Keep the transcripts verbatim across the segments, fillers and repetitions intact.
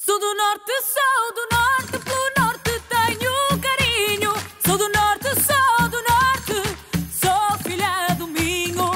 Sou do norte, sou do norte, pelo norte tenho carinho. Sou do norte, sou do norte, sou filha do Minho.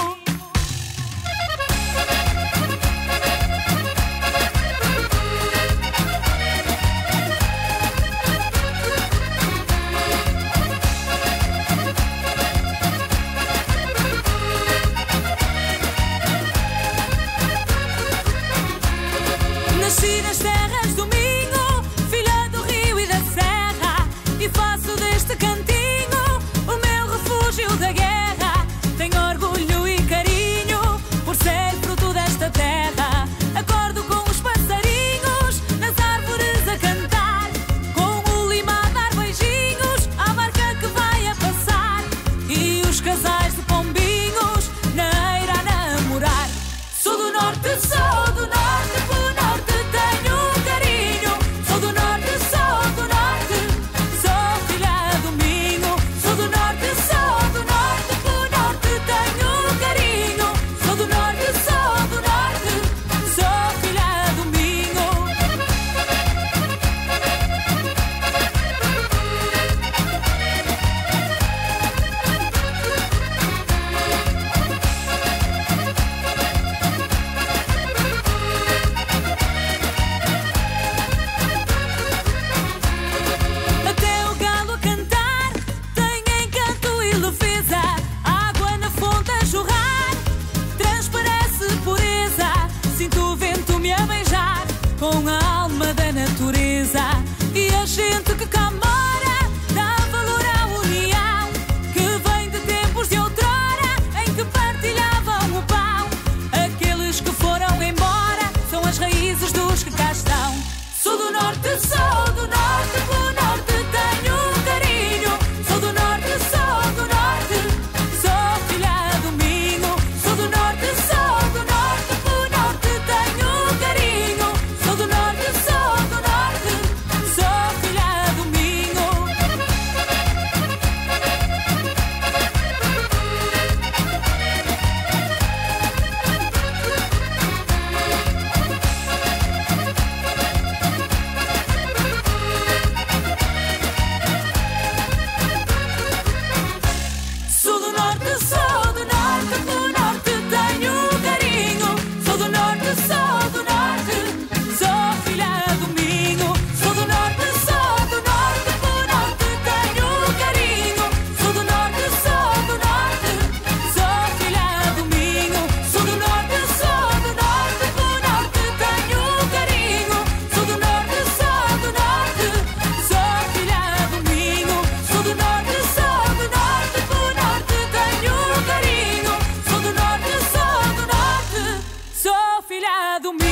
Nasci nas terras do Minho, filha do rio e da serra, e faço deste cantinho o meu refúgio da guerra. Tenho orgulho e carinho por ser fruto desta terra. Acordo com os passarinhos nas árvores a cantar, com o lima a dar beijinhos à barca que vai a passar, e os casais de pombinhos na eira a namorar. Sou do norte, sou do norte, pelo norte tenho carinho. Sou do norte, sou do norte, sou filha do Minho. Sou do norte, sou do norte, pelo norte tenho carinho. Sou do norte, sou do norte, sou filha do Minho. Até o galo a cantar tem encanto e leveza. A água na fonte a jorrar transparece pureza. Sinto o vento me a beijar com a alma da natureza. E a gente que cá mora dá valor à união, que vem de tempos de outrora em que partilhavam o pão. Aqueles que foram embora são as raízes dos que cá estão. Sou do norte, sou do norte, pelo norte tenho carinho. Sou do norte, sou do norte, sou filha do Minho. Sou do norte, sou do norte, pelo norte tenho carinho. Sou do norte, sou do norte, sou filha do Minho. Sou do norte, sou do norte, pelo norte tenho carinho. Sou do norte, sou do norte, sou filha do Minho. Sou do norte, sou do norte, pelo norte tenho carinho. Sou do norte, sou do norte, sou filha do Minho. Sou do norte, sou do norte, pelo norte tenho carinho. Sou do norte, sou do norte, sou filha do Minho. Sou do norte, sou do norte, pelo norte tenho carinho. Sou do norte, sou do norte, sou filha do Minho.